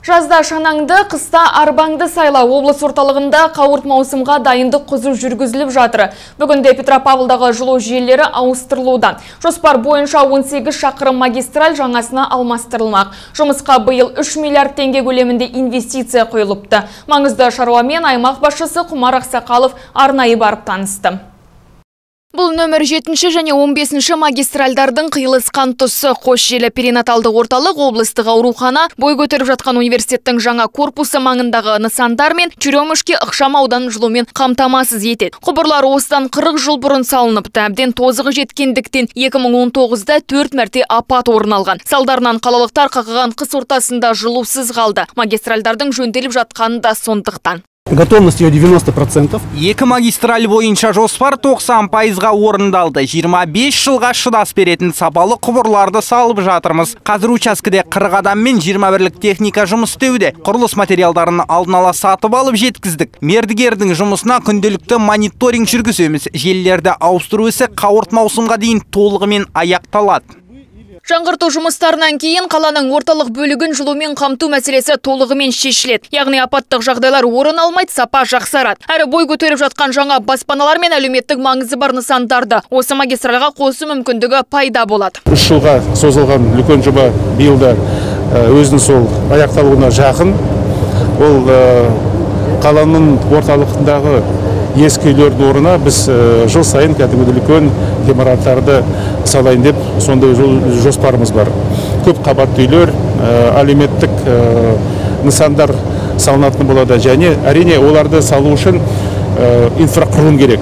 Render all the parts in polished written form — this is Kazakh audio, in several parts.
Жазда шанаңды, қыста арбаңды сайла облыс орталығында қауырт маусымға дайындық қызу жүргізіліп жатыр. Бүгінде Петропавлдағы жылу желілері ауыстырылуда. Жоспар бойынша 18 шақырым магистраль жаңасына алмастырылмақ. Жұмысқа биыл 3 миллиард теңге көлемінде инвестиция құйылыпты. Маңызды шаруамен аймақ басшысы Құмар Ақсақалов арнайы барып танысты. Бұл нөмір 7 және 15 магистральдардың қиылысқан тұсы. Қос желі перинаталды орталық, облыстық аурухана, бой көтеріп жатқан университеттің жаңа корпусы маңындағы нысандар мен Черемушке ықшам ауданын жылумен қамтамасыз етеді. Құбырлар осыдан 40 жыл бұрын салыныпты. Әбден тозығы жеткендіктен 2019-да 4 мәрте апат орын алған. Салдарынан қалалықтар қақаған қыс ортасында жылусыз қалды. Магистральдардың жөнделіп жатқаны да сондықтан. Готовность ее 90%. Екі магистраль бойынша жоспар 90%-ға орындалды. 25 жылға шыдас беретін сапалы құбырларды салып жатырмыз. Қазір учаскеде 40 адам мен 21-лік техника жұмыс істеуде. Құрылыс материалдарын алдын ала сатып алып жеткіздік. Мердігердің жұмысына күнделікті мониторинг жүргіземіз. Желілерді ауыстыру ісі қауырт маусымға дейін толығымен аяқталады. Жаңғырту жұмыстарынан кейін қаланың орталық бөлігін жылумен қамту мәселесі толығымен шешіледі. Яғни апаттық жағдайлар орын алмайды, сапа жақсарады. Әрі бой көтеріп жатқан жаңа баспаналар мен әлеуметтік маңызы бар нысандарды осы магистральға қосу мүмкіндігі пайда болады. 3 жылға созылған үлкен жоба биылда өзінің сол аяқталуына жақын. Ол қаланың орталығындағы ескі үйлердің орнына біз жыл сайын кәдімгі үлкен ғимараттарды салайын деп сондай жоспарымыз бар. Көп қабатты үйлер, әлеуметтік нысандар салынатын болады және әрине оларды салу үшін инфрақұрылым керек.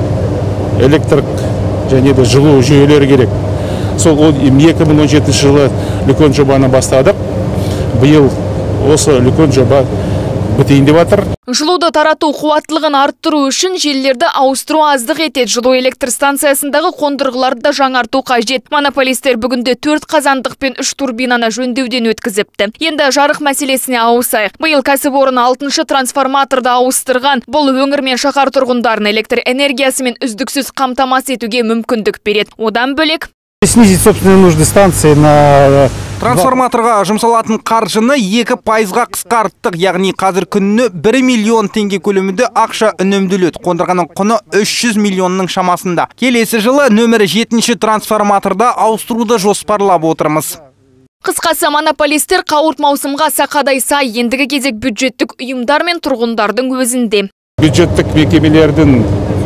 Электрик және де жылу жүйелері керек. Сол 2017 жылы үлкен жобаны бастадық. Биыл осы үлкен жоба бітейін деп жатыр. Жылуды тарату қуаттылығын арттыру үшін желілерді ауыстыру аздық етеді. Жылу электр станциясындағы қондырғыларды жаңарту қажет. Монополистер бүгінде 4 қазандық пен 3 турбинаны жөндеуден өткізіпті. Енді жарық мәселесіне ауысайық. Биыл кәсіпорын 6-шы трансформаторды ауыстырған. Бұл өңір мен шаһар тұрғындарын электр энергиясымен үздіксіз қамтамасыз етуге мүмкіндік береді. Одан бөлек Снизить собственные нужды станции на... Трансформаторға жұмсалатын қаржыны 2%-ға қысқарттық, яғни қазір күніне 1 миллион теңге көлемінде ақша үнемделеді. Қондырғының құны 300 миллионның шамасында. Келесі жылы нөмірі 7-ші трансформаторда ауыстыруды жоспарлап отырмыз. Қысқасы, монополистер қауырт маусымға сақадай сай, ендігі кезек бюджеттік ұйымдар мен тұрғындардың өзінде. Бюджеттік мекемелердің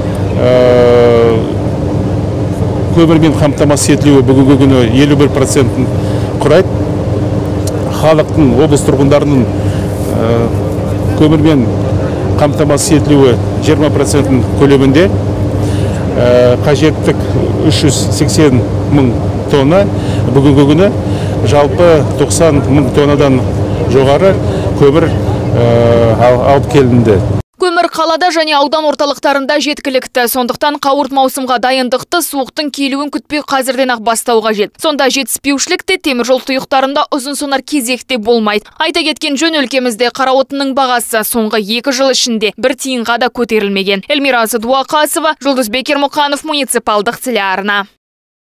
көмірмен қамтамасыз етілуі бүгінгі күні 51% құрайды. Халықтың, облыс тұрғындарының көмірмен қамтамасыз етілуі 20% көлемінде. Қажеттік 380 мың тонна, бүгінгі күні жалпы 90 мың тоннадан жоғары көмір алып келінді. Көмір қалада және аудан орталықтарында жеткілікті. Сондықтан қауырт маусымға дайындықты суықтың келуін күтпей қазірден-ақ бастау қажет. Сонда жетіспеушілікте теміржол тұйықтарында ұзын-сонар кезекте болмайды. Айта кеткен жөн, өлкемізде қара отынның бағасы соңғы 2 жыл ішінде 1 тиынға да көтерілмеген. Эльмира Садуақасова, Жұлдыз Бекермұқанов, муниципалдық телеарна.